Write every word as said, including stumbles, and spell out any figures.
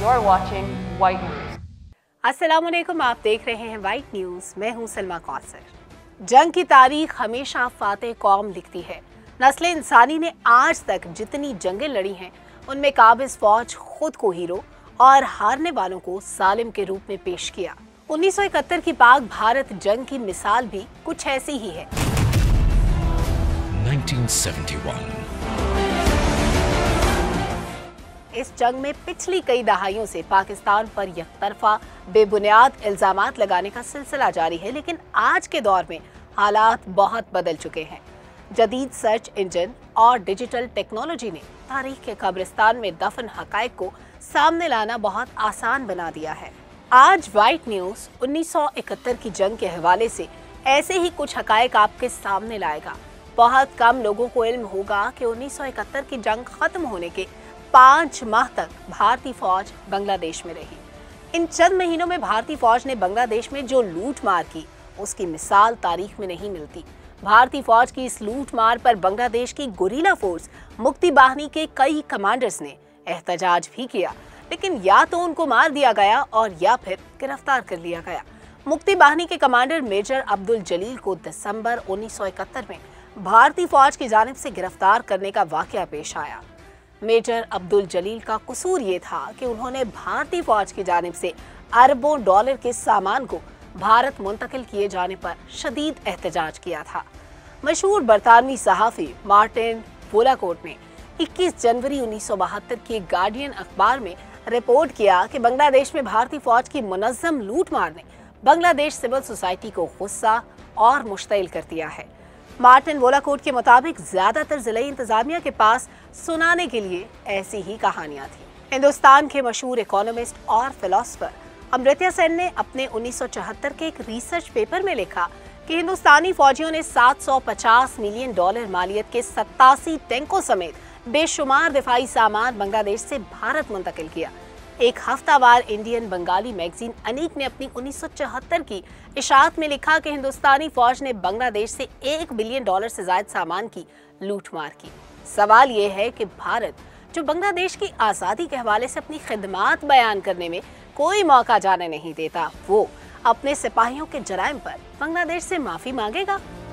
You're watching White News. अस्सलाम वालेकुम, आप देख रहे हैं वाइट न्यूज़। मैं हूं सलमा कौसर। जंग की तारीख हमेशा फातेह कौम लिखती है। नस्ल इंसानी ने आज तक जितनी जंगें लड़ी हैं, उनमें काबिज फौज खुद को हीरो और हारने वालों को सालिम के रूप में पेश किया। उन्नीस सौ इकहत्तर की पाक भारत जंग की मिसाल भी कुछ ऐसी ही है। नाइनटीन सेवेंटी वन इस जंग में पिछली कई दहाइयों से पाकिस्तान पर यकतरफा बेबुनियाद इल्जामात लगाने का सिलसिला जारी है, लेकिन आज के दौर में हालात बहुत बदल चुके हैं। जदीद सर्च इंजन और डिजिटल टेक्नोलॉजी ने तारीख के कब्रिस्तान में दफन हकायक को सामने लाना बहुत आसान बना दिया है। आज वाइट न्यूज़ उन्नीस सौ इकहत्तर की जंग के हवाले से ऐसे ही कुछ हकायक आपके सामने लाएगा। बहुत कम लोगों को इल्म होगा कि उन्नीस सौ इकहत्तर की जंग खत्म होने के पाँच माह तक भारतीय फौज बांग्लादेश में रही। इन चंद महीनों में भारतीय फौज ने बांग्लादेश में जो लूट मार की, उसकी मिसाल तारीख में नहीं मिलती। भारतीय फौज की इस लूट मार पर बांग्लादेश की गुरीला फोर्स मुक्ति बाहिनी के कई कमांडर्स ने एहतजाज भी किया, लेकिन या तो उनको मार दिया गया और या फिर गिरफ्तार कर लिया गया। मुक्ति बाहिनी के कमांडर मेजर अब्दुल जलील को दिसंबर उन्नीस सौ इकहत्तर में भारतीय फौज की जानिब से गिरफ्तार करने का वाकया पेश आया। मेजर अब्दुल जलील का कसूर ये था कि उन्होंने भारतीय फौज की जानिब से अरबों डॉलर के सामान को भारत मुंतकिल किए जाने पर शदीद एहतजाज किया था। मशहूर बरतानवी सहाफ़ी मार्टिन वोलाकोट ने इक्कीस जनवरी उन्नीस सौ बहत्तर के गार्डियन अखबार में रिपोर्ट किया कि बांग्लादेश में भारतीय फौज की मुनज़्ज़म लूट मार ने बांग्लादेश सिविल सोसाइटी को गुस्सा और मुश्तइल कर दिया है। मार्टिन वोलाकोट के मुताबिक ज्यादातर जिले इंतजामिया के पास सुनाने के लिए ऐसी ही कहानियां थी। हिंदुस्तान के मशहूर इकोनॉमिस्ट और फिलोसफर अमर्त्य सेन ने अपने उन्नीस सौ चौहत्तर के एक रिसर्च पेपर में लिखा कि हिंदुस्तानी फौजियों ने सात सौ पचास मिलियन डॉलर मालियत के सत्तासी टैंकों समेत बेशुमार दिफाई सामान बांग्लादेश से भारत मुंतकिल किया। एक हफ्तावार इंडियन बंगाली मैगजीन अनीक ने अपनी उन्नीस सौ चौहत्तर की इशाअत में लिखा कि हिंदुस्तानी फौज ने बांग्लादेश से एक बिलियन डॉलर से ज्यादा सामान की लूटमार की। सवाल ये है कि भारत, जो बांग्लादेश की आज़ादी के हवाले से अपनी खिदमात बयान करने में कोई मौका जाने नहीं देता, वो अपने सिपाहियों के जराइम पर बांग्लादेश से माफी मांगेगा?